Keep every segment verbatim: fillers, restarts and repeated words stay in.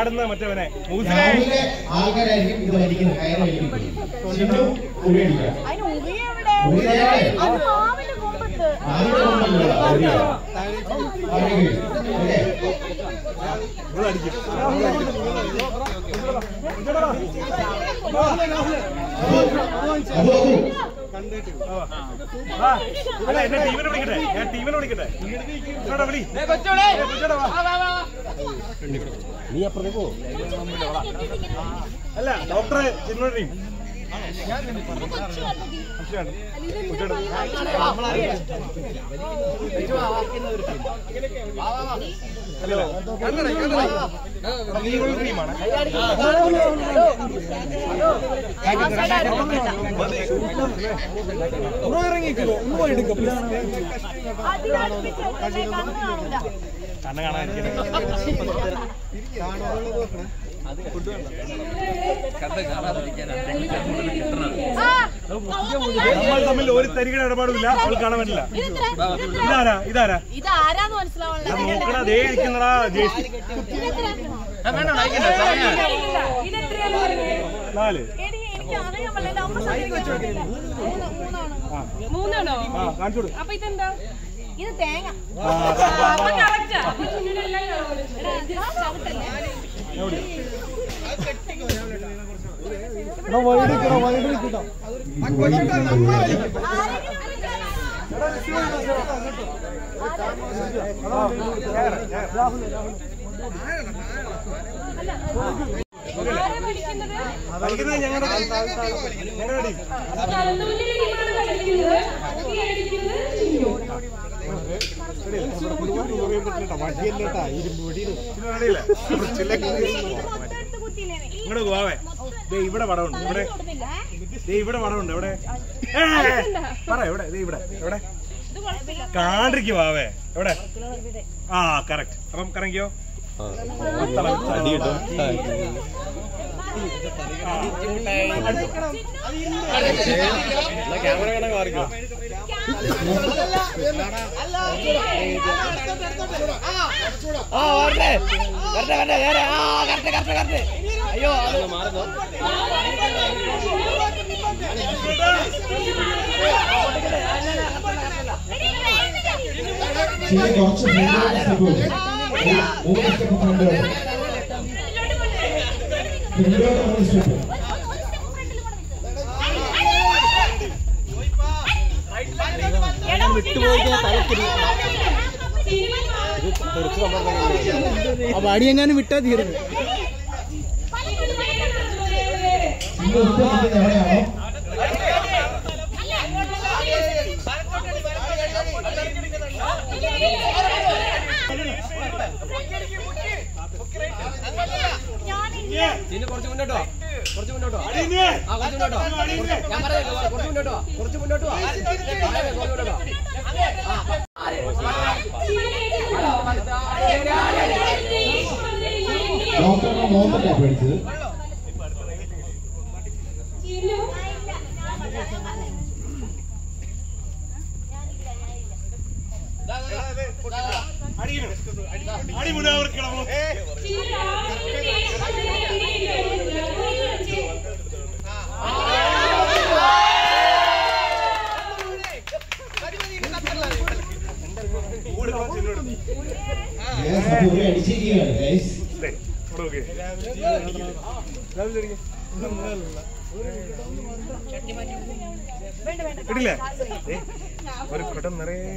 ചാടുന്ന മറ്റവനെ ആൾക്കാരായിരിക്കും ഇത് വലിക്കുന്നത് കയറ് അല്ല എന്നെ ടീമിനെ വിളിക്കട്ടെ ഞാൻ ടീമിനെ വിളിക്കട്ടെ വിളി നീ അപ്പുറത്തേക്ക് പോ അല്ല ഡോക്ടറെ ചിന്നോടെയും ടീമാണ് ഇറങ്ങിക്കോ ഒന്ന് എടുക്കും കണ്ണ് കാണാതിരിക്കണേ നമ്മൾ തമ്മിൽ ഒരു തരികയുടെ ഇടപാടുമില്ല അവൾ കാണാൻ പറ്റില്ല ഇതാരാ ഇതാരാ നോക്കടാ ദേ ഇരിക്കുന്നടാ ജേസി നാല് മൂന്നാണോ കാണിച്ചോളൂ അപ്പൊ ഇതെന്താ ഇത് തേങ്ങ ഞങ്ങളുടെ ഞങ്ങളുടെ ഇങ്ങോട്ട് പോവേ ദേ ഇവിടെ പടമുണ്ട് ഇവിടെ ദേ ഇവിടെ പടമുണ്ട് എവിടെ പറ എവിടെ ദേ ഇവിടെ എവിടെ കാണ്ടിരിക്കു പോവേ എവിടെ ആ കറക്റ്റ് അപ്പം കറങ്ങിയോ അടി കിട്ടും ക്യാമറ കാണാൻ മാറിക്കോ ആ വരട്ടെ വരട്ടെ വരട്ടെ വേറെ ആ കറക്റ്റ് കറക്റ്റ് കറക്റ്റ് അയ്യോ മാറുന്നു അപ്പൊ അടി എങ്ങാനും വിട്ടാ തീർന്നു കുറച്ച് മുന്നോട്ടോ കുറച്ച് മുന്നോട്ടോ ആ കുറച്ച് മുന്നോട്ടോ ഞാൻ പറയാം കുറച്ച് മുന്നോട്ടോ കുറച്ച് മുന്നോട്ടോ മുന്നോട്ടോ പഠിച്ചത് അടി മുന്നവർക്കിടമോ കിട്ടില്ലേ ഒരു കുടം നിറയെ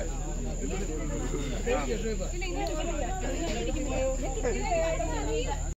ഓക്കെ